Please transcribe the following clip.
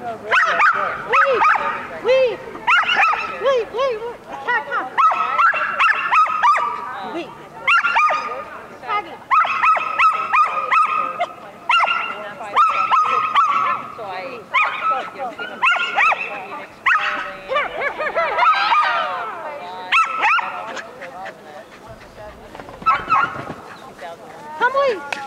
Leave! Attack, come! Leave! Taggity! So I Come, please!